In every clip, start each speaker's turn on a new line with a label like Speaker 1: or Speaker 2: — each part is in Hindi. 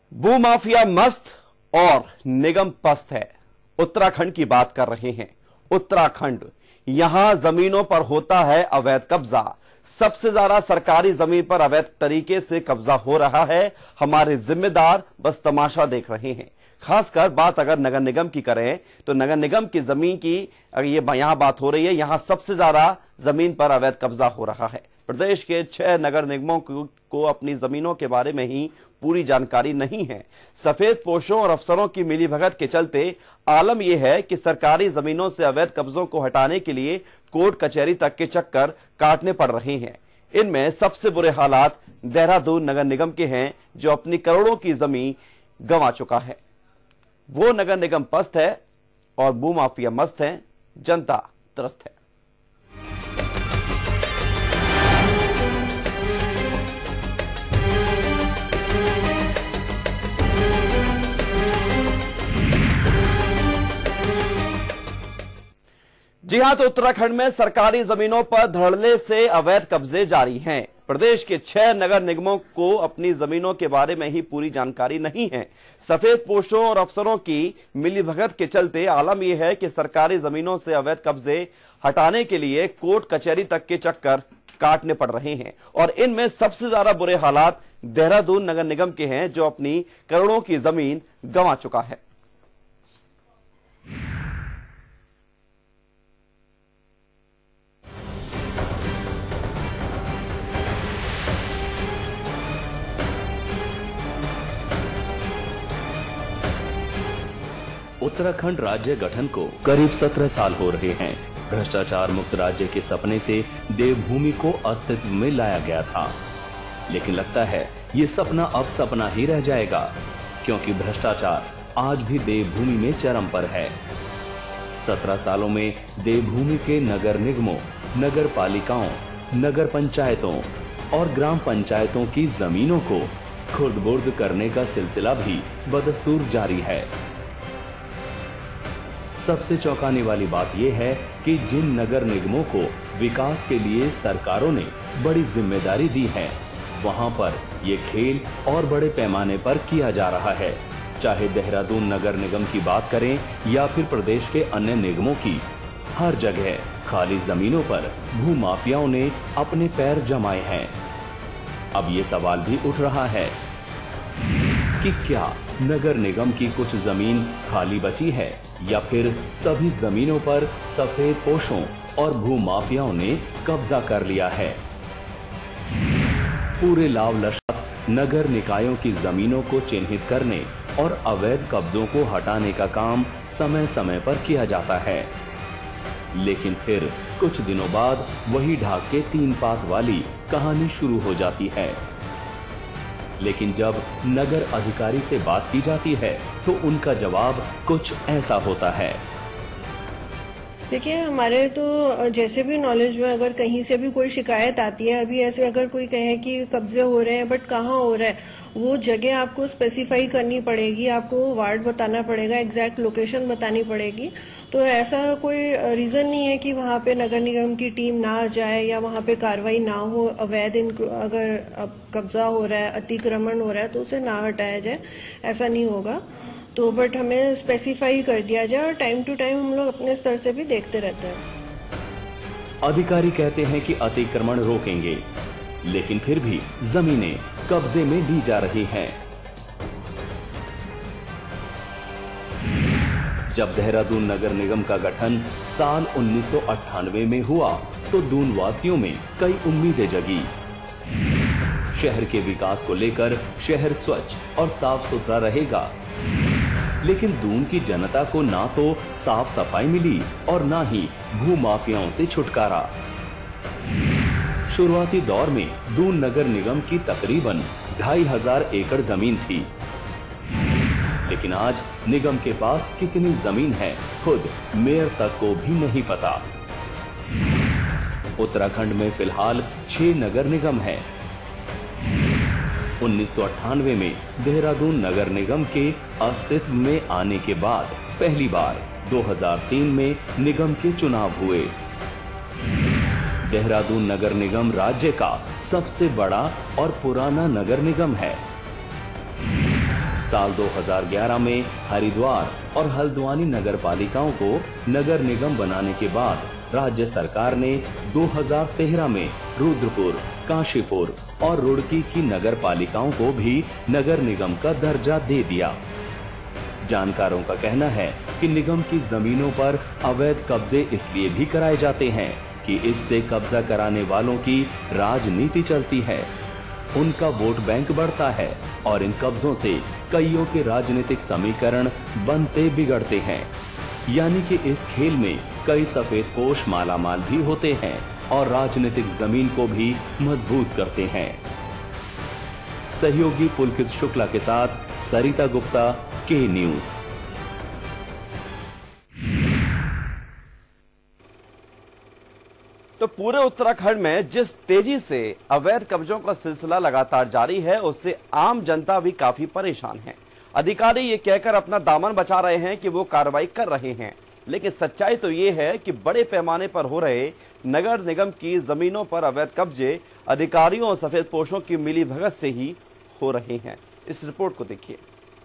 Speaker 1: भूमाफिया मस्त और निगम पस्त है। उत्तराखंड की बात कर रहे हैं। उत्तराखंड, यहां जमीनों पर होता है अवैध कब्जा। सबसे ज्यादा सरकारी जमीन पर अवैध तरीके से कब्जा हो रहा है। हमारे जिम्मेदार बस तमाशा देख रहे हैं। खासकर बात अगर नगर निगम की करें तो नगर निगम की जमीन की अगर ये यहां बात हो रही है, यहां सबसे ज्यादा जमीन पर अवैध कब्जा हो रहा है। प्रदेश के 6 नगर निगमों को अपनी जमीनों के बारे में ही पूरी जानकारी नहीं है। सफेद पोशों और अफसरों की मिलीभगत के चलते आलम यह है कि सरकारी जमीनों से अवैध कब्जों को हटाने के लिए कोर्ट कचहरी तक के चक्कर काटने पड़ रहे हैं। इनमें सबसे बुरे हालात देहरादून नगर निगम के हैं, जो अपनी करोड़ों की जमीन गंवा चुका है। वो नगर निगम पस्त है और भूमाफिया मस्त है, जनता त्रस्त है। जी हां, तो उत्तराखंड में सरकारी जमीनों पर धड़ल्ले से अवैध कब्जे जारी हैं। प्रदेश के 6 नगर निगमों को अपनी जमीनों के बारे में ही पूरी जानकारी नहीं है। सफेद पोशों और अफसरों की मिलीभगत के चलते आलम यह है कि सरकारी जमीनों से अवैध कब्जे हटाने के लिए कोर्ट कचहरी तक के चक्कर काटने पड़ रहे हैं। और इनमें सबसे ज्यादा बुरे हालात देहरादून नगर निगम के हैं, जो अपनी करोड़ों की जमीन गंवा चुका है।
Speaker 2: उत्तराखंड राज्य गठन को करीब 17 साल हो रहे हैं। भ्रष्टाचार मुक्त राज्य के सपने से देवभूमि को अस्तित्व में लाया गया था, लेकिन लगता है ये सपना अब सपना ही रह जाएगा, क्योंकि भ्रष्टाचार आज भी देवभूमि में चरम पर है। 17 सालों में देवभूमि के नगर निगमों, नगर पालिकाओं, नगर पंचायतों और ग्राम पंचायतों की जमीनों को खुर्द-बुर्द करने का सिलसिला भी बदस्तूर जारी है। सबसे चौंकाने वाली बात यह है कि जिन नगर निगमों को विकास के लिए सरकारों ने बड़ी जिम्मेदारी दी है, वहां पर यह खेल और बड़े पैमाने पर किया जा रहा है। चाहे देहरादून नगर निगम की बात करें या फिर प्रदेश के अन्य निगमों की, हर जगह खाली जमीनों पर भूमाफियाओं ने अपने पैर जमाए हैं। अब ये सवाल भी उठ रहा है कि क्या नगर निगम की कुछ जमीन खाली बची है या फिर सभी जमीनों पर सफेद पोशों और भूमाफियाओं ने कब्जा कर लिया है। पूरे लाव-लश्कर नगर निकायों की जमीनों को चिन्हित करने और अवैध कब्जों को हटाने का काम समय समय पर किया जाता है, लेकिन फिर कुछ दिनों बाद वही ढाक के 3 पात वाली कहानी शुरू हो जाती है। लेकिन जब नगर अधिकारी से बात की जाती है तो उनका जवाब कुछ ऐसा होता है।
Speaker 3: देखिए, हमारे तो जैसे भी नॉलेज में अगर कहीं से भी कोई शिकायत आती है, अभी ऐसे अगर कोई कहे कि कब्जे हो रहे हैं बट कहाँ हो रहा है, वो जगह आपको स्पेसिफाई करनी पड़ेगी, आपको वार्ड बताना पड़ेगा, एग्जैक्ट लोकेशन बतानी पड़ेगी। तो ऐसा कोई रीजन नहीं है कि वहाँ पे नगर निगम की टीम ना जाए या वहाँ पे कार्रवाई ना हो। अवैध अगर कब्जा हो रहा है, अतिक्रमण हो रहा है, तो उसे ना हटाया जाए, ऐसा नहीं होगा। तो बट हमें स्पेसिफाई कर दिया जाए और टाइम टू टाइम हम लोग अपने स्तर से भी देखते रहते हैं।
Speaker 2: अधिकारी कहते हैं कि अतिक्रमण रोकेंगे, लेकिन फिर भी जमीनें कब्जे में ली जा रही हैं। जब देहरादून नगर निगम का गठन साल 1998 में हुआ तो दून वासियों में कई उम्मीदें जगी। शहर के विकास को लेकर शहर स्वच्छ और साफ सुथरा रहेगा, लेकिन दून की जनता को ना तो साफ सफाई मिली और ना ही भूमाफियाओं से छुटकारा। शुरुआती दौर में दून नगर निगम की तकरीबन 2500 एकड़ जमीन थी, लेकिन आज निगम के पास कितनी जमीन है खुद मेयर तक को भी नहीं पता। उत्तराखंड में फिलहाल 6 नगर निगम है। 1998 में देहरादून नगर निगम के अस्तित्व में आने के बाद पहली बार 2003 में निगम के चुनाव हुए। देहरादून नगर निगम राज्य का सबसे बड़ा और पुराना नगर निगम है। साल 2011 में हरिद्वार और हल्द्वानी नगर पालिकाओं को नगर निगम बनाने के बाद राज्य सरकार ने 2013 में रुद्रपुर, काशीपुर और रुड़की की नगर पालिकाओं को भी नगर निगम का दर्जा दे दिया। जानकारों का कहना है कि निगम की जमीनों पर अवैध कब्जे इसलिए भी कराए जाते हैं कि इससे कब्जा कराने वालों की राजनीति चलती है, उनका वोट बैंक बढ़ता है और इन कब्जों से कईयों के राजनीतिक समीकरण बनते बिगड़ते हैं। यानी कि इस खेल में कई सफेद पोश मालामाल भी होते हैं और राजनीतिक जमीन को भी मजबूत करते हैं। सहयोगी पुलकित शुक्ला के साथ सरिता गुप्ता, के न्यूज।
Speaker 1: तो पूरे उत्तराखंड में जिस तेजी से अवैध कब्जों का सिलसिला लगातार जारी है, उससे आम जनता भी काफी परेशान है। अधिकारी ये कहकर अपना दामन बचा रहे हैं कि वो कार्रवाई कर रहे हैं, लेकिन सच्चाई तो ये है कि बड़े पैमाने पर हो रहे नगर निगम की जमीनों पर अवैध कब्जे अधिकारियों और सफेद पोशों की मिलीभगत से ही हो रहे हैं। इस रिपोर्ट को देखिए।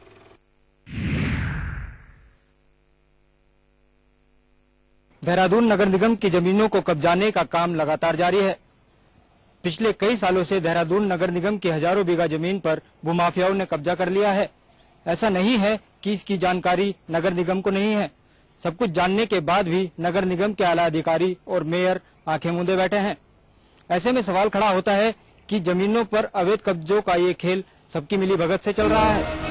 Speaker 4: देहरादून नगर निगम की जमीनों को कब्जाने का काम लगातार जारी है। पिछले कई सालों से देहरादून नगर निगम की हजारों बीघा जमीन पर भूमाफियाओं ने कब्जा कर लिया है। ऐसा नहीं है कि इसकी जानकारी नगर निगम को नहीं है। सब कुछ जानने के बाद भी नगर निगम के आला अधिकारी और मेयर आंखें मूंदे बैठे हैं। ऐसे में सवाल खड़ा होता है कि जमीनों पर अवैध कब्जों का ये खेल सबकी मिलीभगत से चल रहा है।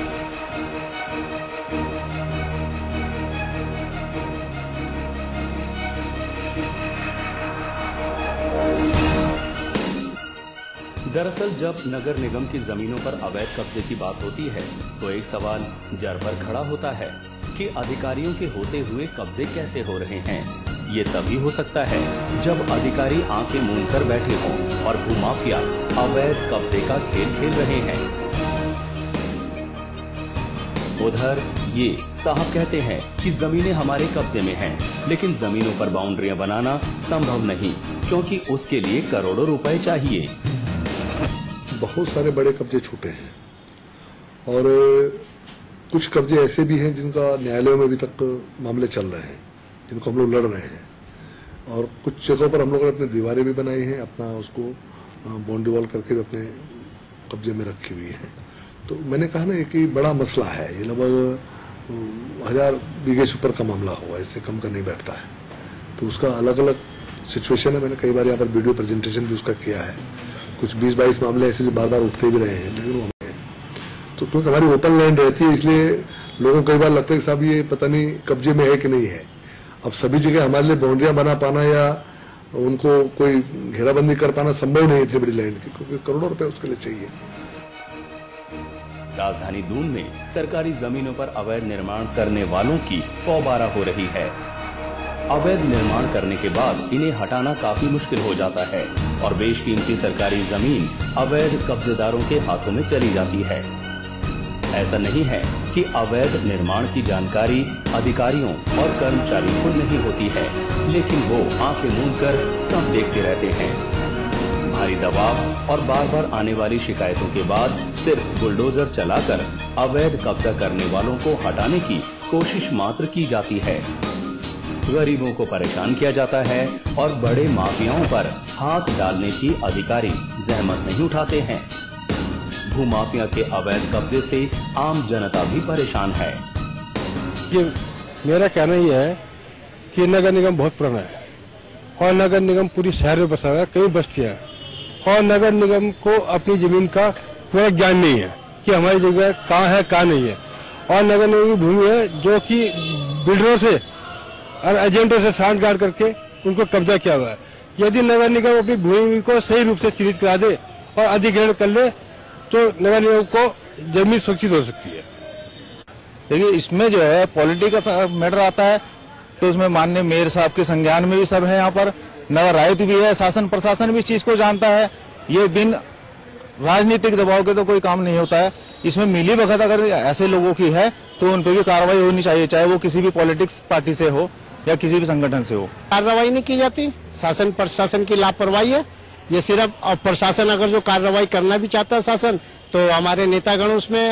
Speaker 2: दरअसल जब नगर निगम की जमीनों पर अवैध कब्जे की बात होती है तो एक सवाल जड़ पर खड़ा होता है कि अधिकारियों के होते हुए कब्जे कैसे हो रहे हैं। ये तभी हो सकता है जब अधिकारी आंखें मूंद कर बैठे हों और भूमाफिया अवैध कब्जे का खेल खेल रहे हैं। उधर ये साहब कहते हैं कि जमीनें हमारे कब्जे में हैं, लेकिन जमीनों पर बाउंड्रियां बनाना संभव नहीं, क्योंकि उसके लिए करोड़ों रुपए चाहिए।
Speaker 5: बहुत सारे बड़े कब्जे छूटे हैं और कुछ कब्जे ऐसे भी हैं जिनका न्यायालयों में अभी तक मामले चल रहे हैं, जिनको हम लोग लड़ रहे हैं। और कुछ जगहों पर हम लोगों ने अपने दीवारें भी बनाई हैं, अपना उसको बाउंड्री वॉल करके भी अपने कब्जे में रखी हुई है। तो मैंने कहा ना कि बड़ा मसला है, ये लगभग 1000 बीघे से ऊपर का मामला होगा, इससे कम का नहीं बैठता है। तो उसका अलग अलग सिचुएशन है। मैंने कई बार यहाँ पर वीडियो प्रेजेंटेशन भी उसका किया है। कुछ 20-22 मामले ऐसे जो बार बार उठते भी रहे हैं, लेकिन वो तो क्योंकि हमारी ओपन लैंड रहती है, इसलिए लोगों को कई बार लगता है कि साहब ये पता नहीं कब्जे में है कि नहीं है। अब सभी जगह हमारे लिए बाउंड्रियां बना पाना या उनको कोई घेराबंदी कर पाना संभव नहीं है इतनी बड़ी लैंड की, क्योंकि करोड़ों रुपए उसके लिए चाहिए।
Speaker 2: राजधानी दून में सरकारी जमीनों पर अवैध निर्माण करने वालों की पौबारा हो रही है। अवैध निर्माण करने के बाद इन्हें हटाना काफी मुश्किल हो जाता है और बेशकीमती सरकारी जमीन अवैध कब्जेदारों के हाथों में चली जाती है। ऐसा नहीं है कि अवैध निर्माण की जानकारी अधिकारियों और कर्मचारियों को नहीं होती है, लेकिन वो आंखें मूंदकर सब देखते रहते हैं। भारी दबाव और बार बार आने वाली शिकायतों के बाद सिर्फ बुलडोजर चलाकर अवैध कब्जा करने वालों को हटाने की कोशिश मात्र की जाती है। गरीबों को परेशान किया जाता है और बड़े माफियाओं पर हाथ डालने की अधिकारी जहमत नहीं उठाते हैं। भूमाफिया के अवैध कब्जे से आम जनता भी परेशान है।
Speaker 6: ये मेरा कहना यह है कि नगर निगम बहुत पुराना है और नगर निगम पूरी शहर में बसा हुआ है, कई बस्तियां हैं, और नगर निगम को अपनी जमीन का पूरा ज्ञान नहीं है कि हमारी जगह कहाँ है कहाँ नहीं है। और नगर निगम की भूमि है जो कि बिल्डरों से और एजेंटों से सांठगांठ करके उनको कब्जा किया हुआ है। यदि नगर निगम अपनी भूमि को सही रूप से चिन्हित करा दे और अधिग्रहण कर ले तो नगर निगम को जमीन सुरक्षित हो सकती है।
Speaker 7: देखिए, इसमें जो है पॉलिटिक्स का मैटर आता है, तो उसमें माननीय मेयर साहब के संज्ञान में भी सब है। यहाँ पर नगर आयुक्त भी है, शासन प्रशासन भी इस चीज को जानता है। ये बिन राजनीतिक दबाव के तो कोई काम नहीं होता है। इसमें मिली भगत अगर ऐसे लोगों की है तो उन पर भी कार्रवाई होनी चाहिए, चाहे वो किसी भी पॉलिटिक्स पार्टी से हो या किसी भी संगठन से हो।
Speaker 8: कार्रवाई नहीं की जाती, शासन प्रशासन की लापरवाही है ये सिर्फ। और प्रशासन अगर जो कार्रवाई करना भी चाहता है शासन, तो हमारे नेतागण उसमें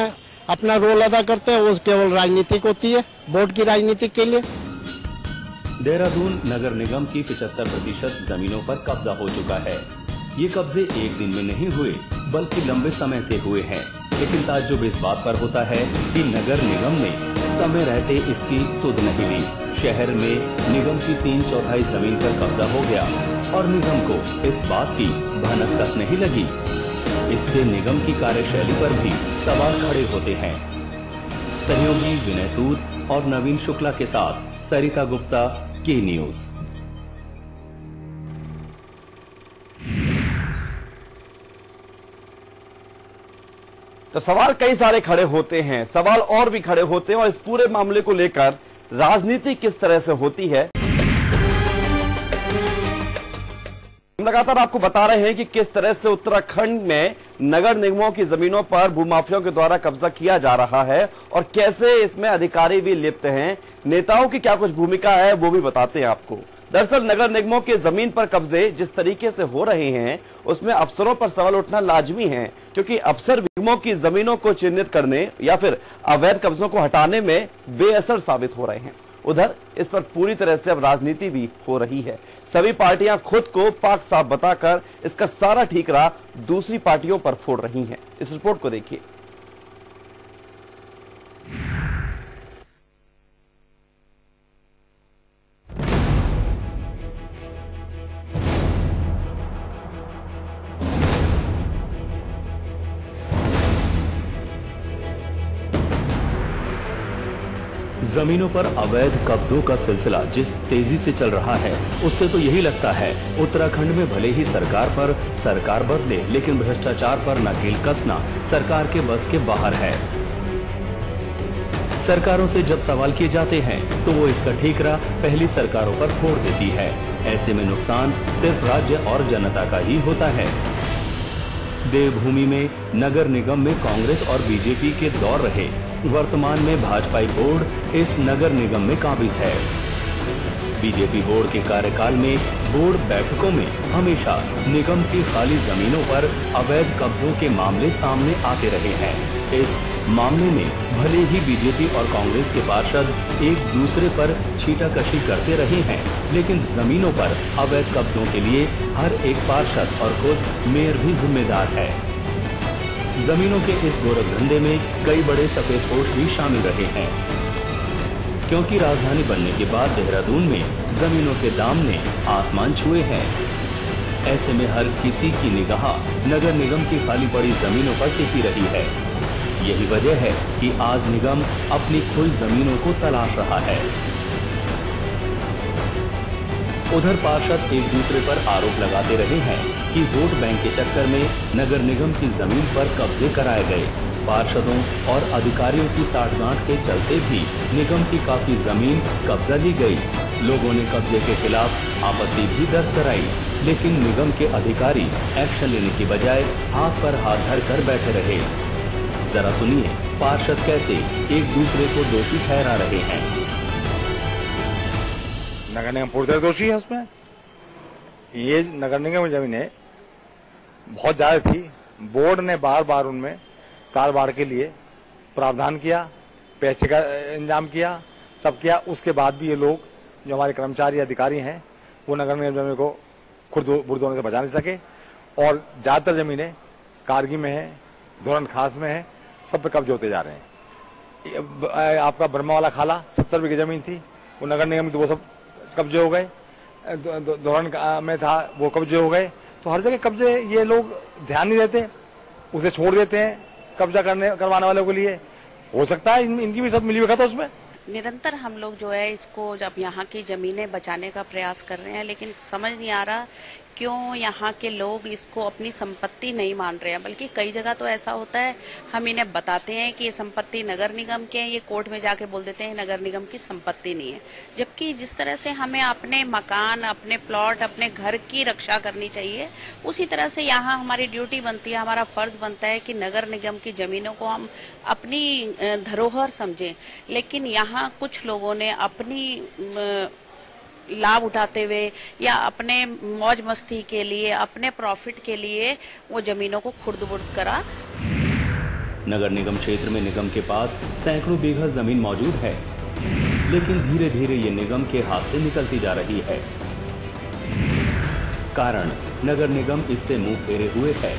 Speaker 8: अपना रोल अदा करते हैं, वो केवल राजनीतिक होती है, वोट की राजनीति के लिए।
Speaker 2: देहरादून नगर निगम की 75% जमीनों पर कब्जा हो चुका है। ये कब्जे एक दिन में नहीं हुए बल्कि लंबे समय से हुए हैं, लेकिन ताज्जुब इस बात पर होता है कि नगर निगम ने समय रहते इसकी सुध नहीं ली। शहर में निगम की 3/4 जमीन पर कब्जा हो गया और निगम को इस बात की भनक तक नहीं लगी। इससे निगम की कार्यशैली पर भी सवाल खड़े होते हैं। सहयोगी विनय सूद और नवीन शुक्ला के साथ सरिता गुप्ता, के न्यूज।
Speaker 1: तो सवाल कई सारे खड़े होते हैं, सवाल और भी खड़े होते हैं और इस पूरे मामले को लेकर राजनीति किस तरह से होती है। हम लगातार आपको बता रहे हैं कि किस तरह से उत्तराखंड में नगर निगमों की जमीनों पर भूमाफियाओं के द्वारा कब्जा किया जा रहा है और कैसे इसमें अधिकारी भी लिप्त हैं। नेताओं की क्या कुछ भूमिका है वो भी बताते हैं आपको। दरअसल नगर निगमों के जमीन पर कब्जे जिस तरीके से हो रहे हैं उसमें अफसरों पर सवाल उठना लाजमी है, क्योंकि अफसर निगमों की जमीनों को चिन्हित करने या फिर अवैध कब्जों को हटाने में बेअसर साबित हो रहे हैं। उधर इस पर पूरी तरह से अब राजनीति भी हो रही है। सभी पार्टियां खुद को पाक साफ बताकर इसका सारा ठीकरा दूसरी पार्टियों पर फोड़ रही हैं। इस रिपोर्ट को देखिए।
Speaker 2: जमीनों पर अवैध कब्जों का सिलसिला जिस तेजी से चल रहा है उससे तो यही लगता है उत्तराखंड में भले ही सरकार बदले, लेकिन भ्रष्टाचार पर नकेल कसना सरकार के बस के बाहर है। सरकारों से जब सवाल किए जाते हैं तो वो इसका ठीकरा पहली सरकारों पर फोड़ देती है। ऐसे में नुकसान सिर्फ राज्य और जनता का ही होता है। देवभूमि में नगर निगम में कांग्रेस और बीजेपी के दौर रहे, वर्तमान में भाजपाई बोर्ड इस नगर निगम में काबिज है। बीजेपी बोर्ड के कार्यकाल में बोर्ड बैठकों में हमेशा निगम की खाली जमीनों पर अवैध कब्जों के मामले सामने आते रहे हैं। इस मामले में भले ही बीजेपी और कांग्रेस के पार्षद एक दूसरे पर छीटाकशी करते रहे हैं, लेकिन जमीनों पर अवैध कब्जों के लिए हर एक पार्षद और खुद मेयर भी जिम्मेदार है। जमीनों के इस गोरख धंधे में कई बड़े सफेदपोश भी शामिल रहे हैं, क्योंकि राजधानी बनने के बाद देहरादून में जमीनों के दाम ने आसमान छुए हैं। ऐसे में हर किसी की निगाह नगर निगम की खाली पड़ी जमीनों पर टिकी रही है। यही वजह है कि आज निगम अपनी खोई जमीनों को तलाश रहा है। उधर पार्षद एक दूसरे पर आरोप लगाते रहे हैं कि वोट बैंक के चक्कर में नगर निगम की जमीन पर कब्जे कराए गए। पार्षदों और अधिकारियों की साठगांठ के चलते भी निगम की काफी जमीन कब्जा ली गई। लोगों ने कब्जे के खिलाफ आपत्ति भी दर्ज कराई, लेकिन निगम के अधिकारी एक्शन लेने की बजाय हाथ पर हाथ धर कर बैठे रहे। जरा सुनिए पार्षद कैसे एक दूसरे को दोषी ठहरा रहे हैं।
Speaker 7: नगर निगम पूरी तरह दोषी है उसमें। ये नगर निगम जमीनें बहुत ज्यादा थी। बोर्ड ने बार बार उनमें तार बाड़ के लिए प्रावधान किया, पैसे का इंतजाम किया, सब किया। उसके बाद भी ये लोग जो हमारे कर्मचारी अधिकारी हैं वो नगर निगम जमीन को खुद बुर्द होने से बचा नहीं सके और ज्यादातर जमीनें कारगी में है, धोरण खास में है, सब पे कब्जे होते जा रहे हैं। आपका ब्रह्मा वाला खाला 70 बीघे जमीन थी, वो नगर निगम तो वो सब कब्जे हो गए। धोरण में था वो कब्जे हो गए। तो हर जगह कब्जे, ये लोग ध्यान नहीं देते, उसे छोड़ देते हैं कब्जा करवाने वालों के लिए। हो सकता है इनकी भी सब मिली भगत है उसमें।
Speaker 9: निरंतर हम लोग जो है इसको जब यहाँ की जमीनें बचाने का प्रयास कर रहे हैं, लेकिन समझ नहीं आ रहा क्यों यहाँ के लोग इसको अपनी संपत्ति नहीं मान रहे हैं। बल्कि कई जगह तो ऐसा होता है, हम इन्हें बताते हैं कि ये संपत्ति नगर निगम के है, ये कोर्ट में जाके बोल देते हैं नगर निगम की संपत्ति नहीं है। जबकि जिस तरह से हमें अपने मकान, अपने प्लॉट, अपने घर की रक्षा करनी चाहिए, उसी तरह से यहाँ हमारी ड्यूटी बनती है, हमारा फर्ज बनता है कि नगर निगम की जमीनों को हम अपनी धरोहर समझें। लेकिन यहाँ कुछ लोगों ने अपनी लाभ उठाते हुए या अपने मौज मस्ती के लिए, अपने प्रॉफिट के लिए वो जमीनों को खुर्द-बुर्द करा।
Speaker 2: नगर निगम क्षेत्र में निगम के पास सैकड़ों बीघा जमीन मौजूद है, लेकिन धीरे धीरे ये निगम के हाथ से निकलती जा रही है। कारण नगर निगम इससे मुंह फेरे हुए है,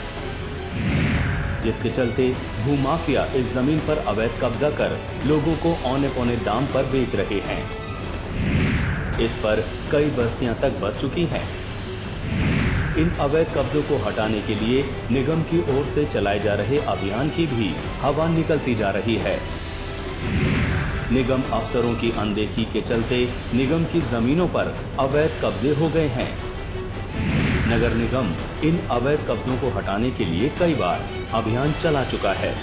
Speaker 2: जिसके चलते भूमाफिया इस जमीन पर अवैध कब्जा कर लोगों को औने पौने दाम पर बेच रहे हैं। इस पर कई बस्तियां तक बस चुकी हैं। इन अवैध कब्जों को हटाने के लिए निगम की ओर से चलाए जा रहे अभियान की भी हवा निकलती जा रही है। निगम अफसरों की अनदेखी के चलते निगम की जमीनों पर अवैध कब्जे हो गए हैं। नगर निगम इन अवैध कब्जों को हटाने के लिए कई बार अभियान चला चुका है,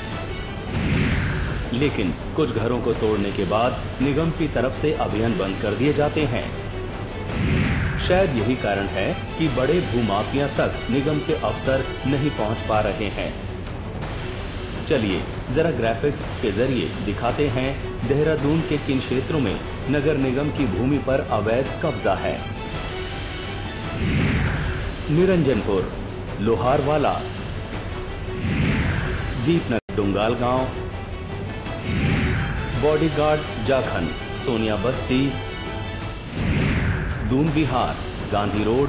Speaker 2: लेकिन कुछ घरों को तोड़ने के बाद निगम की तरफ से अभियान बंद कर दिए जाते हैं। शायद यही कारण है कि बड़े भूमाफिया तक निगम के अफसर नहीं पहुंच पा रहे हैं। चलिए जरा ग्राफिक्स के जरिए दिखाते हैं देहरादून के किन क्षेत्रों में नगर निगम की भूमि पर अवैध कब्जा है। निरंजनपुर, लोहारवाला, दीपनगर, डुंगाल गांव, bodyguard Jakhan, Sonia Basti, Doon Vihar, Gandhi Road,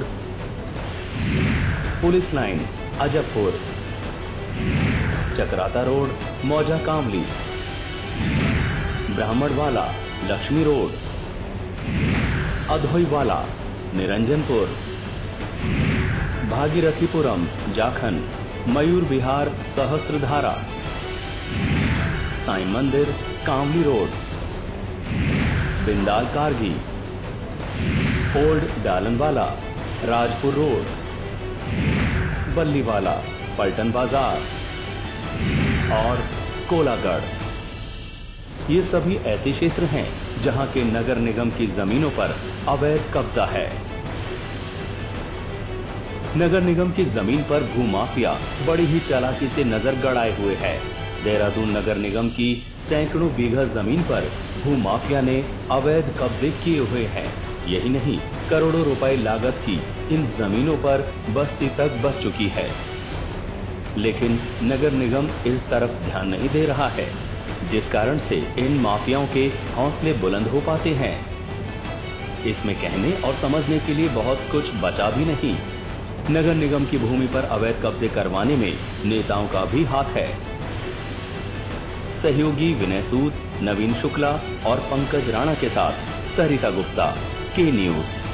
Speaker 2: Police Line, Ajabpur, Chakrata Road, Mauja Kamli, Brahmanwala, Lakshmi Road, Adhoiwala, Niranjanpur, Bhagirathipuram, Jakhan, Mayur Vihar, Sahastradhara, Sai Mandir, Kamli Road, Bindal Kargi, Old Dalanwala, Rajpur Road, Balliwala, Paltan Bazaar और कोलागढ़। ये सभी ऐसे क्षेत्र हैं जहां के नगर निगम की जमीनों पर अवैध कब्जा है। नगर निगम की जमीन पर भूमाफिया बड़ी ही चालाकी से नजर गड़ाए हुए है। देहरादून नगर निगम की सैकड़ों बीघा जमीन पर भूमाफिया ने अवैध कब्जे किए हुए हैं। यही नहीं, करोड़ों रुपए लागत की इन जमीनों पर बस्ती तक बस चुकी है, लेकिन नगर निगम इस तरफ ध्यान नहीं दे रहा है, जिस कारण से इन माफियाओं के हौसले बुलंद हो पाते हैं। इसमें कहने और समझने के लिए बहुत कुछ बचा भी नहीं। नगर निगम की भूमि पर अवैध कब्जे करवाने में नेताओं का भी हाथ है। सहयोगी विनय सूद, नवीन शुक्ला और पंकज राणा के साथ सरिता गुप्ता, के न्यूज।